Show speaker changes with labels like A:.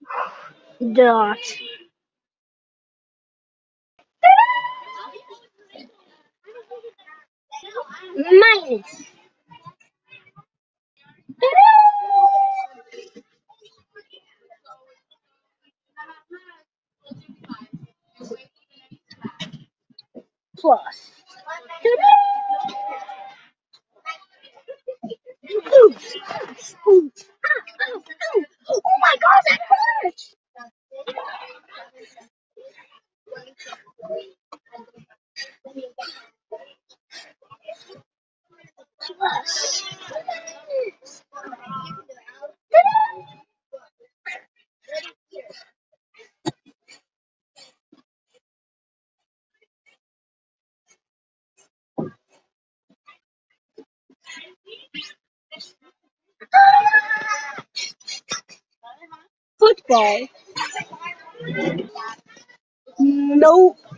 A: Dot. Minus. Plus. Ooh, ooh, ow, ow. Oh my god, that hurts! Plus. Football. Nope.